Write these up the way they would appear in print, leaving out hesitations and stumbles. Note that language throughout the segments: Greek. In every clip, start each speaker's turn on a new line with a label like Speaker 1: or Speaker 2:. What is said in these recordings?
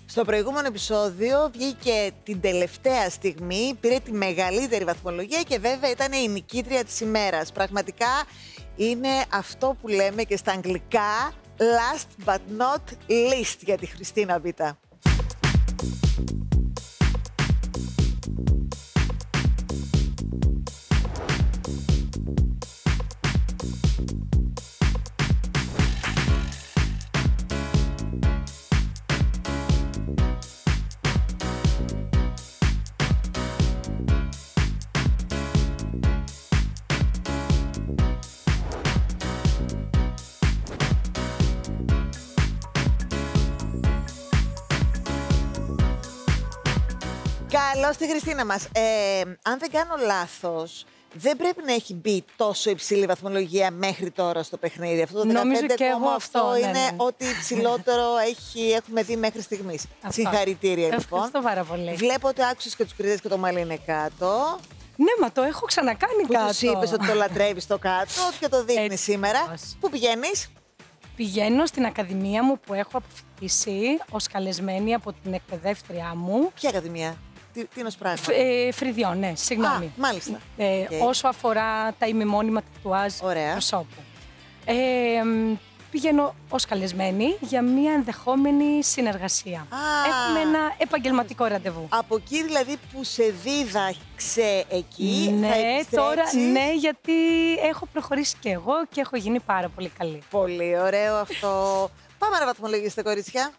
Speaker 1: Στο προηγούμενο επεισόδιο βγήκε την τελευταία στιγμή, πήρε τη μεγαλύτερη βαθμολογία και βέβαια ήταν η νικήτρια της ημέρας. Πραγματικά είναι αυτό που λέμε και στα αγγλικά last but not least για τη Χριστίνα Μπίτα. Καλώς τη Χριστίνα μας. Αν δεν κάνω λάθος, δεν πρέπει να έχει μπει τόσο υψηλή βαθμολογία μέχρι τώρα στο παιχνίδι. Αυτό το 15,8
Speaker 2: αυτό
Speaker 1: είναι
Speaker 2: ναι.
Speaker 1: ό,τι υψηλότερο έχουμε δει μέχρι στιγμής. Συγχαρητήρια λοιπόν.
Speaker 2: Ευχαριστώ πάρα πολύ.
Speaker 1: Βλέπω ότι άκουσες και τους κριτές και το μαλλί είναι κάτω.
Speaker 2: Ναι, μα το έχω ξανακάνει
Speaker 1: που
Speaker 2: κάτω.
Speaker 1: Τους είπες ότι το λατρεύεις το κάτω και το δείχνεις σήμερα.
Speaker 2: Πώς.
Speaker 1: Πού πηγαίνεις?
Speaker 2: Πηγαίνω στην ακαδημία μου που έχω αποφοιτήσει ως καλεσμένη από την εκπαιδεύτρια μου.
Speaker 1: Ποια ακαδημία? Τι είναι ως πράγμα?
Speaker 2: Φρυδιών, ναι, συγγνώμη.
Speaker 1: Α, μάλιστα.
Speaker 2: Όσο αφορά τα ημιμόνιμα τατουάζ προσώπου. Πηγαίνω ως καλεσμένη για μια ενδεχόμενη συνεργασία. Έχουμε ένα επαγγελματικό ραντεβού.
Speaker 1: Από εκεί δηλαδή που σε δίδαξε εκεί,
Speaker 2: ναι,
Speaker 1: θα επιστρέψεις.
Speaker 2: Τώρα ναι, γιατί έχω προχωρήσει και εγώ και έχω γίνει πάρα πολύ καλή.
Speaker 1: Πολύ ωραίο αυτό. Πάμε να βαθμολογήσετε, κορίτσια.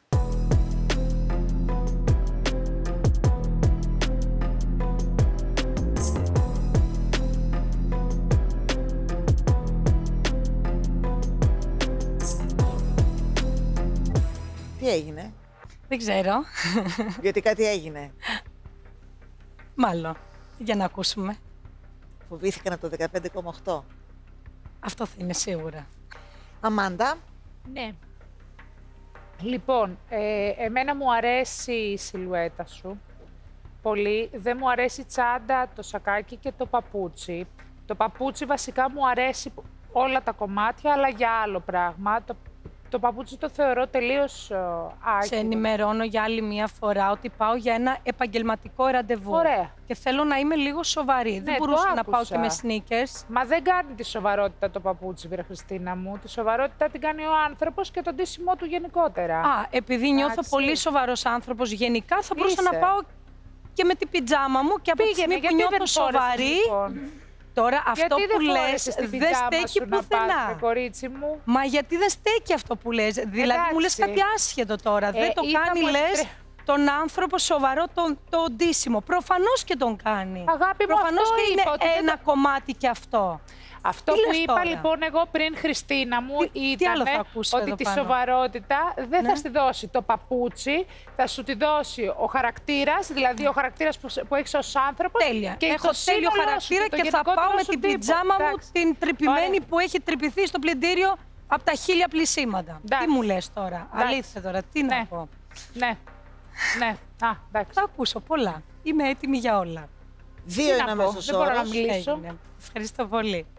Speaker 1: Τι έγινε?
Speaker 2: Δεν ξέρω.
Speaker 1: Γιατί κάτι έγινε.
Speaker 2: Μάλλον. Για να ακούσουμε.
Speaker 1: Φοβήθηκαν από το 15,8.
Speaker 2: Αυτό θα είναι σίγουρα.
Speaker 1: Αμάντα.
Speaker 3: Ναι. Λοιπόν, εμένα μου αρέσει η σιλουέτα σου. Πολύ. Δεν μου αρέσει η τσάντα, το σακάκι και το παπούτσι. Το παπούτσι βασικά μου αρέσει όλα τα κομμάτια, αλλά για άλλο πράγμα. Το παπούτσι το θεωρώ τελείως άκυρο.
Speaker 2: Σε ενημερώνω για άλλη μία φορά ότι συνεχίζω για ένα επαγγελματικό ραντεβού.
Speaker 3: Ωραία.
Speaker 2: Και θέλω να είμαι λίγο σοβαρή.
Speaker 3: Ναι,
Speaker 2: δεν μπορούσα να πάω
Speaker 3: άκουσα.
Speaker 2: και με sneakers.
Speaker 3: Μα δεν κάνει τη σοβαρότητα το παπούτσι, βρε Χριστίνα μου. Τη σοβαρότητα την κάνει ο άνθρωπος και τον ντύσιμό του γενικότερα.
Speaker 2: Α, επειδή νιώθω πολύ σοβαρός άνθρωπος γενικά, θα μπορούσα να πάω και με την πιτζάμα μου και από τη στιγμή που νιώθω σοβαρή.
Speaker 3: Λοιπόν.
Speaker 2: Τώρα αυτό που λες δεν στέκει πουθενά.
Speaker 3: Κορίτσι μου.
Speaker 2: Μα γιατί δεν στέκει αυτό που λες? Δηλαδή μου λες κάτι άσχετο τώρα. Δεν το κάνει, λες, τον άνθρωπο σοβαρό το ντύσιμο. Προφανώς και τον κάνει.
Speaker 3: Αγάπη μου,
Speaker 2: προφανώς
Speaker 3: αυτό
Speaker 2: και
Speaker 3: είπα,
Speaker 2: είναι ένα κομμάτι κι αυτό.
Speaker 3: Αυτό που είπα λοιπόν εγώ πριν, Χριστίνα μου, ήταν ότι τη σοβαρότητα δεν θα στη δώσει το παπούτσι, θα σου τη δώσει ο χαρακτήρας, δηλαδή ο χαρακτήρας που έχεις ως άνθρωπος.
Speaker 2: Τέλεια.
Speaker 3: Και
Speaker 2: έχω τέλειο χαρακτήρα και θα πάω με την πιτζάμα μου, την τρυπημένη που έχει τρυπηθεί στο πλυντήριο από τα 1000 πλυσίματα. Τι μου λες τώρα? Αλήθεια τώρα, τι να πω?
Speaker 3: Ναι. Εντάξει.
Speaker 2: Θα ακούσω πολλά. Είμαι έτοιμη για όλα.
Speaker 1: 2 είναι αμέσως όρος.
Speaker 3: Δεν μπορώ να μιλήσω.
Speaker 2: Ευχαριστώ πολύ.